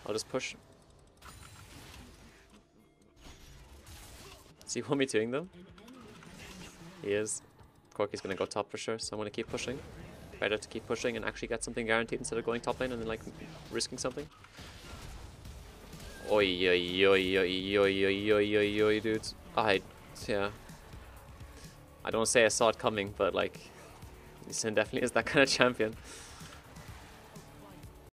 I'll just push. Is he 1v2ing though? He is. Corki's gonna go top for sure, so I'm gonna keep pushing. Better to keep pushing and actually get something guaranteed instead of going top lane and then like risking something. Oi, oi, oi, oi, oi, oi, oi, oi, oi, dude. Yeah. I don't say I saw it coming, but like, Lee Sin definitely is that kind of champion.